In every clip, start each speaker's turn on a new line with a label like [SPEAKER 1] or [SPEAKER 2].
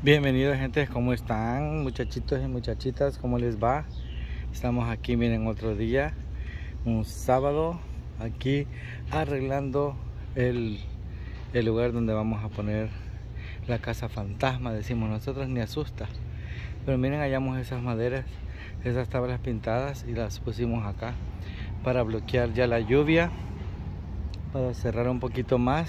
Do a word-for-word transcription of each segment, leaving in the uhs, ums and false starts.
[SPEAKER 1] Bienvenidos, gente, ¿cómo están? Muchachitos y muchachitas, ¿cómo les va? Estamos aquí, miren, otro día, un sábado, aquí arreglando el, el lugar donde vamos a poner la casa fantasma, decimos nosotros, ni asusta. Pero miren, hallamos esas maderas, esas tablas pintadas y las pusimos acá para bloquear ya la lluvia, para cerrar un poquito más,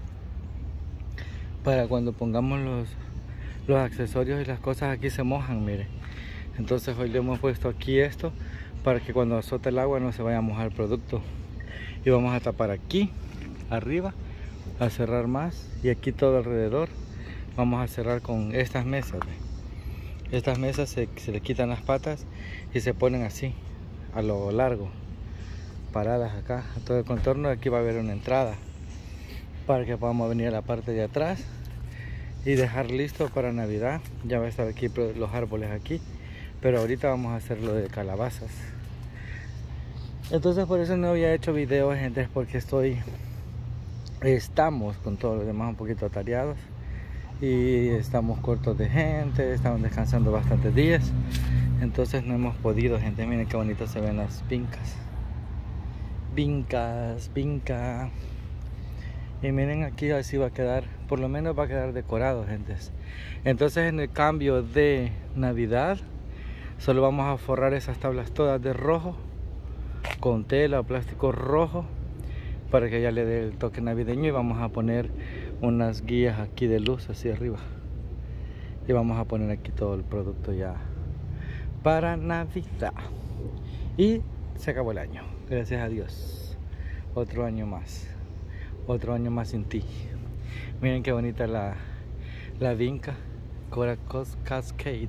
[SPEAKER 1] para cuando pongamos los los accesorios y las cosas aquí se mojan, miren. Entonces hoy le hemos puesto aquí esto para que cuando azote el agua no se vaya a mojar el producto. Y vamos a tapar aquí arriba, a cerrar más, y aquí todo alrededor vamos a cerrar con estas mesas. ¿Ve? Estas mesas se, se le quitan las patas y se ponen así a lo largo, paradas acá a todo el contorno. Aquí va a haber una entrada para que podamos venir a la parte de atrás y dejar listo para Navidad. Ya va a estar aquí los árboles aquí, pero ahorita vamos a hacer lo de calabazas. Entonces por eso no había hecho videos, gente, porque estoy estamos con todos los demás un poquito atareados y estamos cortos de gente, estamos descansando bastantes días, entonces no hemos podido, gente. Miren qué bonito se ven las vincas, vincas, vinca. Y miren, aquí así va a quedar, por lo menos va a quedar decorado, gente. Entonces en el cambio de Navidad solo vamos a forrar esas tablas todas de rojo con tela o plástico rojo para que ya le dé el toque navideño, y vamos a poner unas guías aquí de luz así arriba y vamos a poner aquí todo el producto ya para Navidad. Y se acabó el año, gracias a Dios, otro año más. Otro año más sin ti. Miren qué bonita la, la vinca Coral Cascade.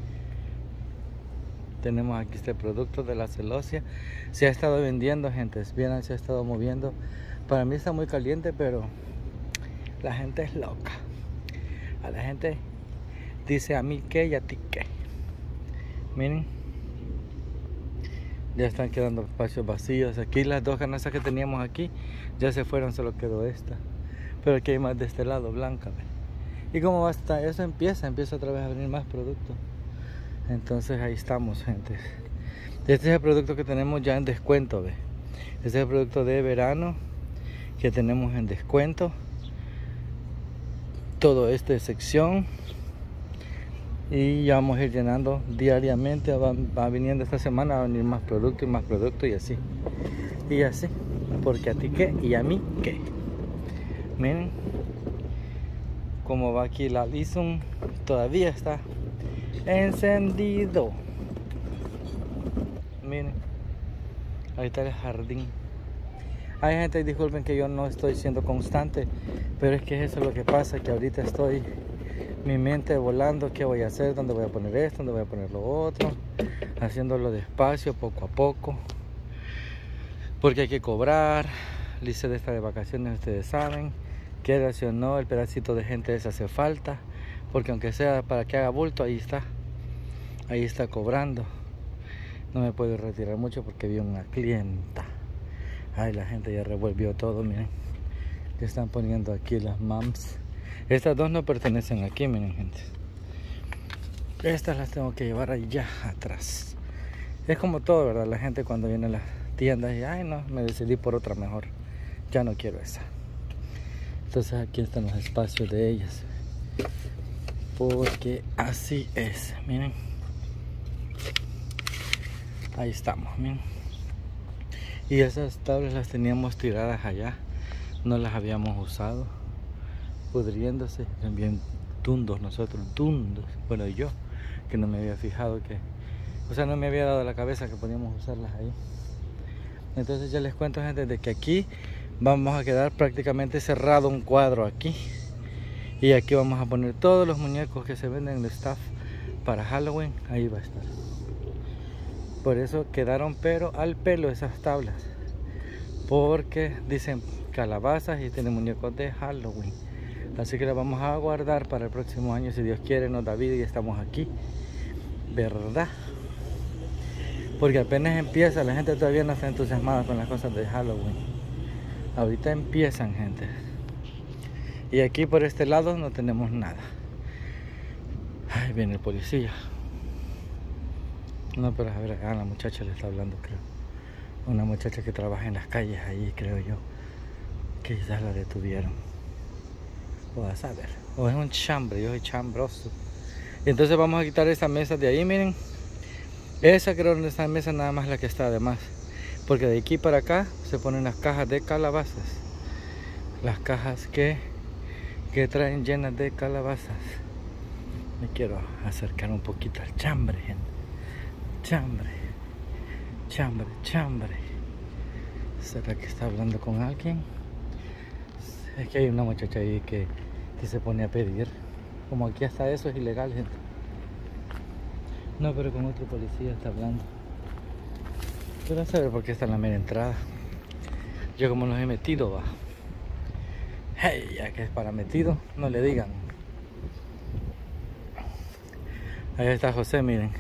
[SPEAKER 1] Tenemos aquí este producto de la celosia. Se ha estado vendiendo, gente. Vieron, se ha estado moviendo. Para mí está muy caliente, pero la gente es loca. A la gente dice a mí qué y a ti qué. Miren, ya están quedando espacios vacíos. Aquí las dos canastas que teníamos aquí ya se fueron, solo quedó esta. Pero aquí hay más de este lado, blanca, ¿ve? Y como va a estar, eso empieza, empieza otra vez a venir más producto. Entonces ahí estamos, gente. Este es el producto que tenemos ya en descuento, ¿ve? Este es el producto de verano que tenemos en descuento. Todo esto es sección. Y ya vamos a ir llenando diariamente. Va, va viniendo esta semana, va a venir más producto y más producto y así. Y así. Porque a ti qué y a mí qué. Miren cómo va aquí la Lison. Todavía está encendido. Miren. Ahí está el jardín. Hay gente, disculpen que yo no estoy siendo constante, pero es que eso es lo que pasa, que ahorita estoy mi mente volando, qué voy a hacer, dónde voy a poner esto, dónde voy a poner lo otro, haciéndolo despacio, poco a poco, porque hay que cobrar. Lice de esta de vacaciones, ustedes saben, quiera si o no, el pedacito de gente ese hace falta, porque aunque sea para que haga bulto, ahí está, ahí está cobrando. No me puedo retirar mucho porque vi una clienta. Ay, la gente ya revolvió todo, miren, que están poniendo aquí las mams. Estas dos no pertenecen aquí, miren, gente. Estas las tengo que llevar allá atrás. Es como todo, ¿verdad? La gente cuando viene a las tiendas y, ay, no, me decidí por otra mejor. Ya no quiero esa. Entonces aquí están los espacios de ellas. Porque así es, miren. Ahí estamos, miren. Y esas tablas las teníamos tiradas allá. No las habíamos usado, pudriéndose, también tundos nosotros, tundos, bueno, yo que no me había fijado que, o sea, no me había dado la cabeza que podíamos usarlas ahí. Entonces ya les cuento, gente, de que aquí vamos a quedar prácticamente cerrado un cuadro aquí, y aquí vamos a poner todos los muñecos que se venden de staff para Halloween. Ahí va a estar. Por eso quedaron pero al pelo esas tablas, porque dicen calabazas y tienen muñecos de Halloween. Así que las vamos a guardar para el próximo año, si Dios quiere, nos da vida y estamos aquí, ¿verdad? Porque apenas empieza, la gente todavía no está entusiasmada con las cosas de Halloween. Ahorita empiezan, gente. Y aquí por este lado no tenemos nada. Ahí viene el policía. No, pero a ver, a la muchacha le está hablando, creo. Una muchacha que trabaja en las calles ahí, creo yo. Quizás la detuvieron. O a saber. O es un chambre, yo soy chambroso. Y entonces vamos a quitar esa mesa de ahí, miren. Esa creo que esta mesa nada más la que está además. Porque de aquí para acá se ponen las cajas de calabazas. Las cajas que, que traen llenas de calabazas. Me quiero acercar un poquito al chambre, gente. Chambre. Chambre, chambre. ¿Será que está hablando con alguien? Es que hay una muchacha ahí que, que se pone a pedir. Como aquí hasta eso es ilegal, gente. No, pero con otro policía está hablando. Pero a saber por qué está en la mera entrada. Yo como los he metido, va. Hey, ya que es para metido, no le digan. Ahí está José, miren.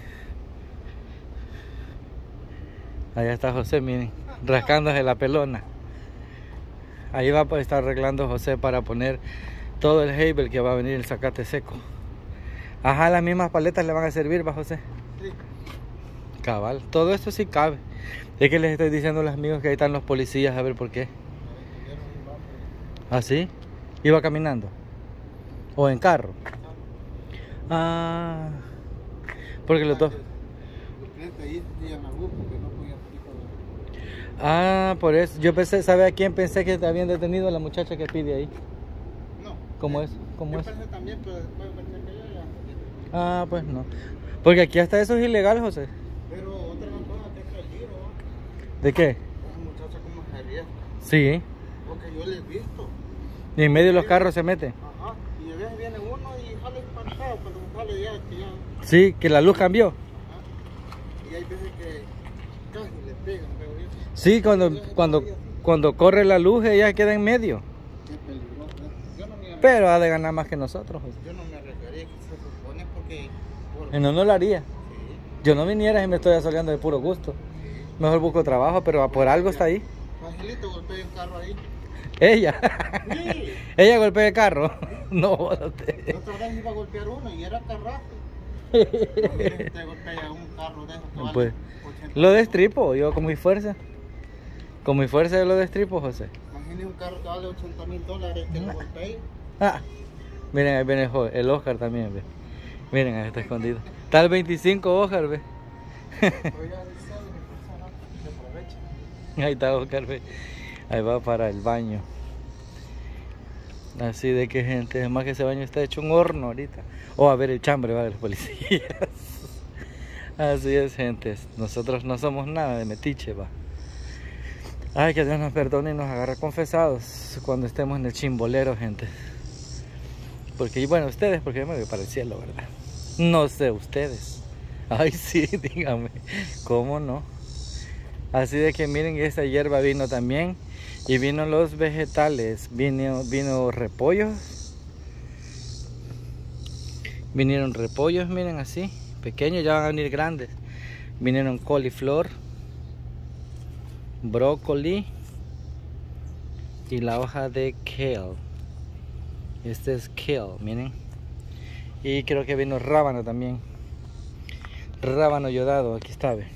[SPEAKER 1] Allá está José, miren, rascándose la pelona. Ahí va a estar arreglando José para poner todo el Hebel que va a venir el zacate seco. Ajá, las mismas paletas le van a servir, ¿va, José? Sí. Cabal, todo esto sí cabe. Es que les estoy diciendo a los amigos que ahí están los policías, a ver por qué. ¿Ah, sí? ¿Iba caminando? ¿O en carro? Ah, porque los dos... Ah, por eso. Yo pensé, ¿sabe a quién pensé que te habían detenido? A la muchacha que pide ahí. No. ¿Cómo es? ¿Cómo
[SPEAKER 2] yo
[SPEAKER 1] es?
[SPEAKER 2] pensé también, pero después pensé que yo ya...
[SPEAKER 1] Ah, pues no. Porque aquí hasta eso es ilegal, José.
[SPEAKER 2] Pero otra cosa que es peligro.
[SPEAKER 1] ¿De qué?
[SPEAKER 2] Esa muchacha como se arriesga.
[SPEAKER 1] Sí.
[SPEAKER 2] Porque yo le he visto.
[SPEAKER 1] Y en medio de los carros se mete.
[SPEAKER 2] Ajá. Y a veces viene uno y sale espantado cuando sale ya, que ya...
[SPEAKER 1] Sí, que la luz cambió.
[SPEAKER 2] Ajá. Y hay veces que casi le pegan, pero yo...
[SPEAKER 1] Sí, cuando, cuando, cuando corre la luz ella queda en medio.
[SPEAKER 2] Qué peligroso. Yo no me
[SPEAKER 1] Pero ha de ganar más que nosotros, José.
[SPEAKER 2] Yo no me arriesgaría, que se supone porque... Por...
[SPEAKER 1] No, no lo haría.
[SPEAKER 2] Sí.
[SPEAKER 1] Yo no viniera y me estoy asoleando de puro gusto. Mejor busco trabajo, pero por algo está ahí.
[SPEAKER 2] Facilito, golpeé el carro ahí.
[SPEAKER 1] Ella.
[SPEAKER 2] Sí.
[SPEAKER 1] Ella golpea el carro. No, usted.
[SPEAKER 2] La otra vez iba a golpear uno y era carrazo. Usted golpea un carro de esos que vale
[SPEAKER 1] Pues,
[SPEAKER 2] ochenta
[SPEAKER 1] lo destripo, yo con mi fuerza. Con mi fuerza yo lo destripo, José.
[SPEAKER 2] Imagínese un carro que vale ochenta mil dólares que lo golpee.
[SPEAKER 1] Ah, miren, ahí viene el, jo- el Oscar también, ve. Miren, ahí está escondido. Está el veinticinco Oscar, ve. Ahí está Oscar, ve. Ahí va para el baño. Así de que, gente, es más que ese baño está hecho un horno ahorita. O a ver el chambre, va, de los policías. Así es, gente. Nosotros no somos nada de metiche, va. Ay, que Dios nos perdone y nos agarre confesados cuando estemos en el chimbolero, gente. Porque, bueno, ustedes, porque yo me voy para el cielo, ¿verdad? No sé, ustedes. Ay, sí, dígame. ¿Cómo no? Así de que miren, esta hierba vino también. Y vino los vegetales. Vino, vino repollos. Vinieron repollos, miren así. Pequeños, ya van a venir grandes. Vinieron coliflor, brócoli y la hoja de kale. Este es kale, miren. Y creo que vino rábano también. Rábano yodado, aquí está, ve.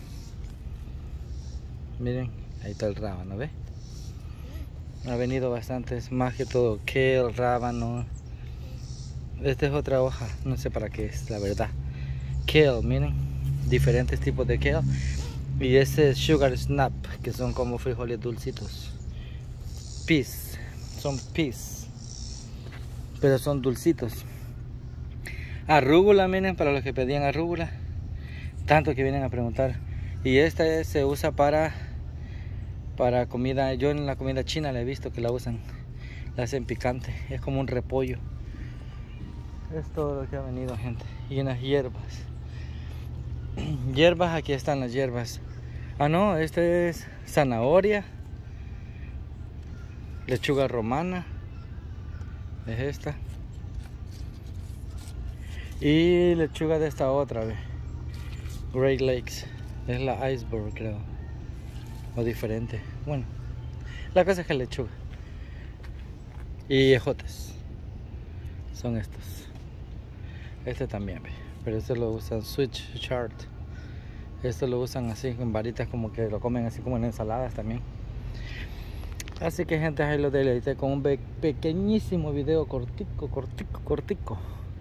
[SPEAKER 1] Miren, ahí está el rábano, ve. Ha venido bastantes, más que todo kale, rábano. Esta es otra hoja, no sé para qué es, la verdad. Kale, miren, diferentes tipos de kale. Y este es sugar snap, que son como frijoles dulcitos. Peas, son peas, pero son dulcitos. Arrúgula, miren, para los que pedían arrúgula, tanto que vienen a preguntar. Y esta se usa para para comida. Yo en la comida china la he visto que la usan, la hacen picante, es como un repollo. Es todo lo que ha venido, gente. Y unas hierbas. Hierbas, aquí están las hierbas. Ah, no, este es zanahoria, lechuga romana, es esta. Y lechuga de esta otra, ve. Great Lakes, es la iceberg, creo. O diferente. Bueno, la cosa es que lechuga. Y ejotes. Son estos. Este también, ve. pero eso lo usan switch chart. Esto lo usan así en varitas, como que lo comen así como en ensaladas también. Así que gente, ahí lo deleité con un pequeñísimo video cortico, cortico, cortico.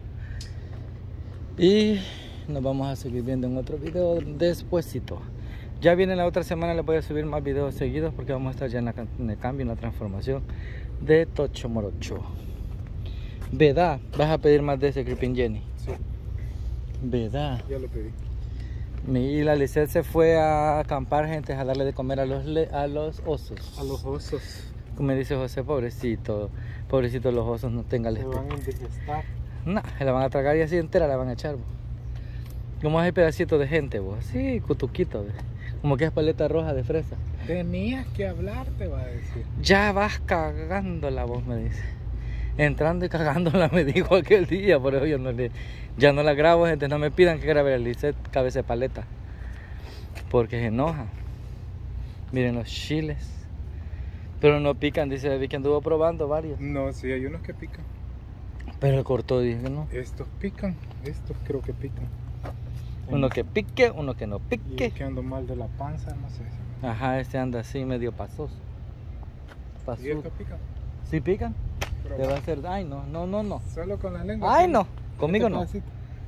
[SPEAKER 1] Y nos vamos a seguir viendo en otro video despuésito. Ya viene la otra semana, les voy a subir más videos seguidos porque vamos a estar ya en, la, en el cambio, en la transformación de Tocho Morocho. ¿Verdad? ¿Vas a pedir más de ese Creeping Jenny?
[SPEAKER 2] Sí.
[SPEAKER 1] ¿Verdad?
[SPEAKER 2] Ya lo pedí.
[SPEAKER 1] Y la Lisette se fue a acampar, gente, a darle de comer a los, a los osos.
[SPEAKER 2] A los osos.
[SPEAKER 1] Como me dice José, pobrecito, pobrecito los osos, no tengan
[SPEAKER 2] Se van a indigestar.
[SPEAKER 1] No, se la van a tragar y así entera la van a echar, vos. Como hay pedacitos de gente, vos, así, cutuquito, ¿ves? Como que es paleta roja de fresa.
[SPEAKER 2] Tenías que hablar, te va a decir.
[SPEAKER 1] Ya vas cagándola, vos, me dice. Entrando y cagándola, me dijo aquel día, por eso yo no le, ya no la grabo, gente. No me pidan que grabe la Lisette cabeza de paleta, porque se enoja. Miren los chiles, pero no pican, dice David que anduvo probando varios.
[SPEAKER 2] No, sí, hay unos que pican.
[SPEAKER 1] Pero cortó, dije que no.
[SPEAKER 2] Estos pican, estos creo que pican.
[SPEAKER 1] Uno que pique, uno que no
[SPEAKER 2] Y
[SPEAKER 1] pique.
[SPEAKER 2] yo que ando mal de la panza, no sé.
[SPEAKER 1] Ajá, este anda así medio pasoso.
[SPEAKER 2] ¿Y
[SPEAKER 1] Pasudo.
[SPEAKER 2] estos pican?
[SPEAKER 1] ¿Sí pican?
[SPEAKER 2] Pero
[SPEAKER 1] Te va a hacer, ay no, no, no, no.
[SPEAKER 2] solo con la lengua.
[SPEAKER 1] Ay
[SPEAKER 2] ¿sí?
[SPEAKER 1] no, conmigo
[SPEAKER 2] Este
[SPEAKER 1] no.
[SPEAKER 2] pedacito.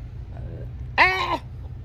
[SPEAKER 1] ¡Ah!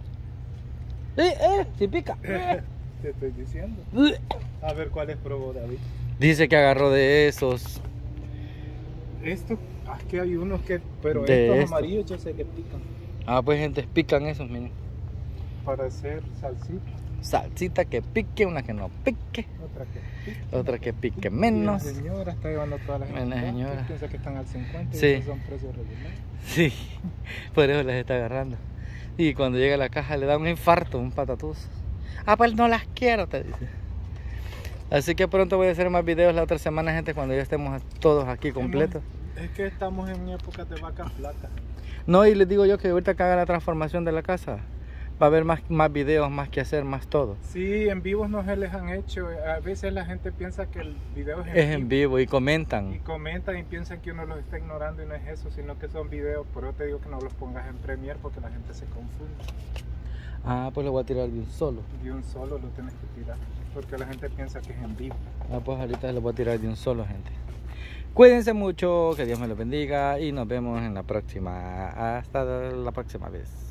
[SPEAKER 1] Sí, eh, sí pica.
[SPEAKER 2] Te estoy diciendo. A ver cuáles probó David.
[SPEAKER 1] Dice que agarró de esos.
[SPEAKER 2] Estos, aquí hay unos que, pero
[SPEAKER 1] De
[SPEAKER 2] estos
[SPEAKER 1] esto.
[SPEAKER 2] amarillos yo sé que pican.
[SPEAKER 1] Ah, pues gente, pican esos, miren.
[SPEAKER 2] Para hacer salsita.
[SPEAKER 1] Salsita que pique, una que no pique,
[SPEAKER 2] Otra que pica.
[SPEAKER 1] otra que pique
[SPEAKER 2] Y
[SPEAKER 1] menos.
[SPEAKER 2] la señora está llevando todas las
[SPEAKER 1] La
[SPEAKER 2] gente.
[SPEAKER 1] señora.
[SPEAKER 2] Piensa que están al cincuenta y
[SPEAKER 1] Sí.
[SPEAKER 2] esos son precios regulares.
[SPEAKER 1] Sí, por eso las está agarrando. Y cuando llega a la caja le da un infarto, un patatús. Ah, pues no las quiero, te dice. Así que pronto voy a hacer más videos la otra semana, gente, cuando ya estemos todos aquí completos.
[SPEAKER 2] Es que estamos en épocas de vacas flacas.
[SPEAKER 1] No, y les digo yo que ahorita que haga la transformación de la casa, va a haber más, más videos, más que hacer, más todo.
[SPEAKER 2] Sí, en vivos no se les han hecho. A veces la gente piensa que el video es en
[SPEAKER 1] Es
[SPEAKER 2] vivo.
[SPEAKER 1] en vivo y
[SPEAKER 2] Y
[SPEAKER 1] comentan.
[SPEAKER 2] comentan y piensan que uno los está ignorando y no es eso, sino que son videos. Por eso te digo que no los pongas en Premiere porque la gente se confunde.
[SPEAKER 1] Ah, pues lo voy a tirar de un solo.
[SPEAKER 2] De un solo lo tienes que tirar porque la gente piensa que es en vivo.
[SPEAKER 1] Ah, pues ahorita lo voy a tirar de un solo, gente. Cuídense mucho, que Dios me los bendiga y nos vemos en la próxima. Hasta la próxima vez.